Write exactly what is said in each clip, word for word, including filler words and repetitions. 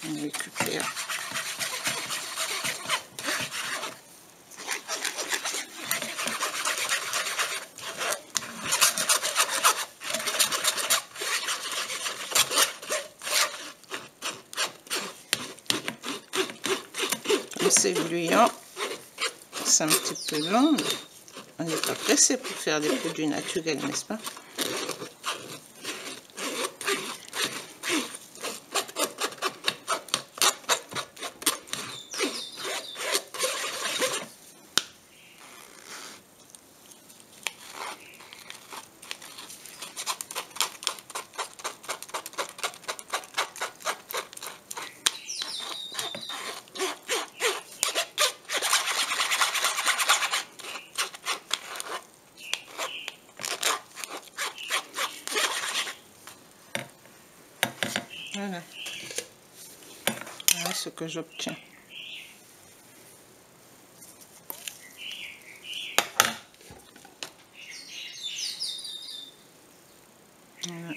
On récupère. Comme c'est gluant, c'est un petit peu long. On n'est pas pressé pour faire des produits naturels, n'est-ce pas? Voilà. Voilà ce que j'obtiens. Voilà.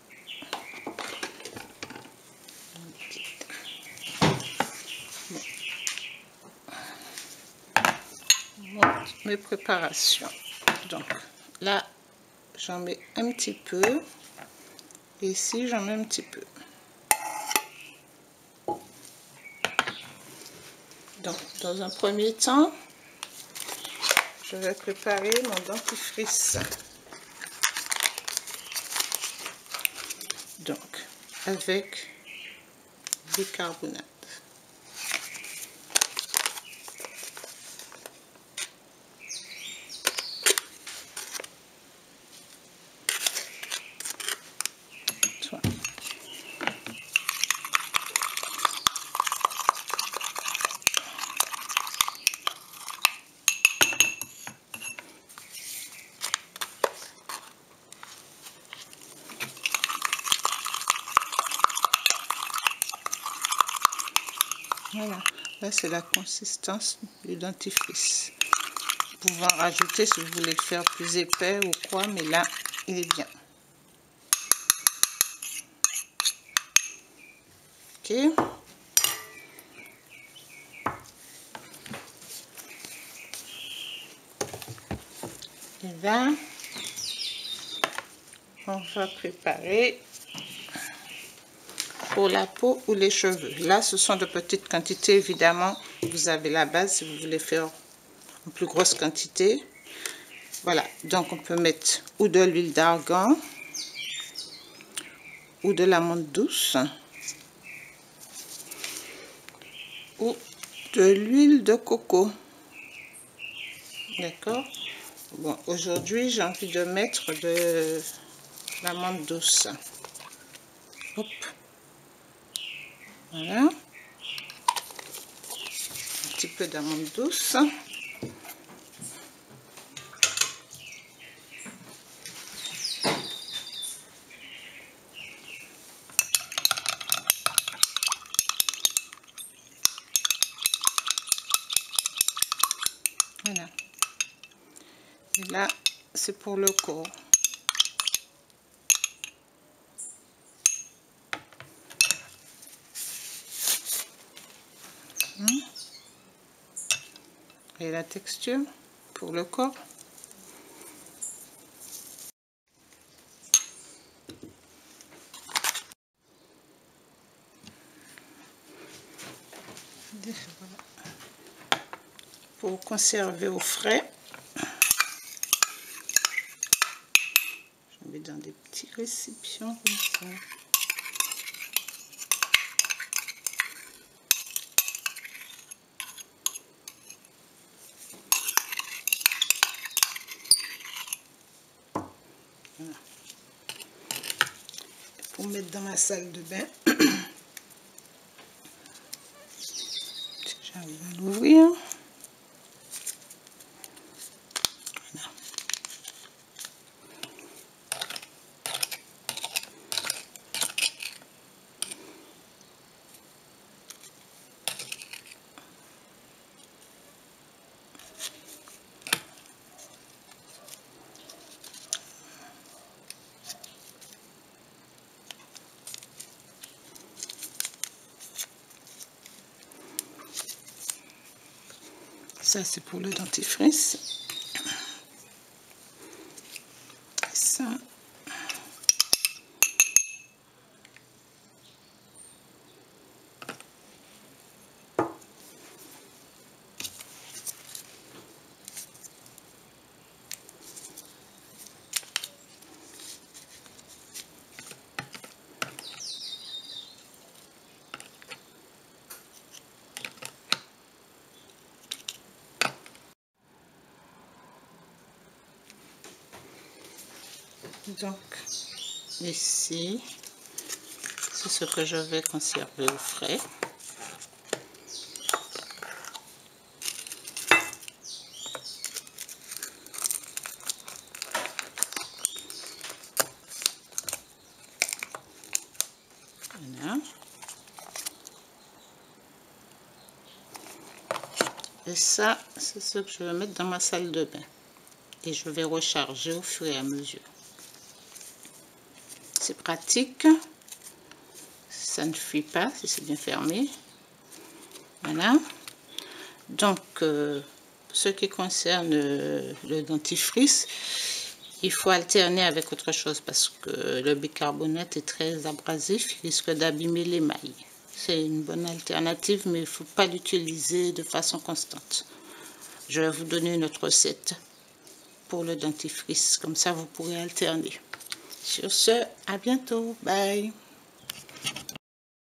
Bon. Mes préparations. Donc là, j'en mets un petit peu. Et ici, j'en mets un petit peu. Donc, dans un premier temps, je vais préparer mon dentifrice. Donc, avec bicarbonate. Soit. Voilà, là c'est la consistance du dentifrice. Vous pouvez en rajouter si vous voulez le faire plus épais ou quoi, mais là il est bien. Ok. Et là, on va préparer pour la peau ou les cheveux. Là, ce sont de petites quantités, évidemment. Vous avez la base si vous voulez faire en plus grosse quantité. Voilà, donc on peut mettre ou de l'huile d'argan ou de l'amande douce ou de l'huile de coco. D'accord. Bon, aujourd'hui, j'ai envie de mettre de l'amande douce. Hop. Voilà. Un petit peu d'amande douce. Voilà. Et là, c'est pour le corps. Et la texture pour le corps. Voilà. Pour conserver au frais, je mets dans des petits récipients comme ça. Voilà. Pour mettre dans ma salle de bain. J'arrive à l'ouvrir. Voilà. Ça, c'est pour le dentifrice. Ça. Donc, ici, c'est ce que je vais conserver au frais. Voilà. Et ça, c'est ce que je vais mettre dans ma salle de bain. Et je vais recharger au fur et à mesure. C'est pratique. Ça ne fuit pas si c'est bien fermé. Voilà. Donc, euh, pour ce qui concerne euh, le dentifrice, il faut alterner avec autre chose parce que le bicarbonate est très abrasif, il risque d'abîmer l'émail. C'est une bonne alternative, mais il ne faut pas l'utiliser de façon constante. Je vais vous donner une autre recette pour le dentifrice, comme ça vous pourrez alterner. Sur ce, à bientôt, bye.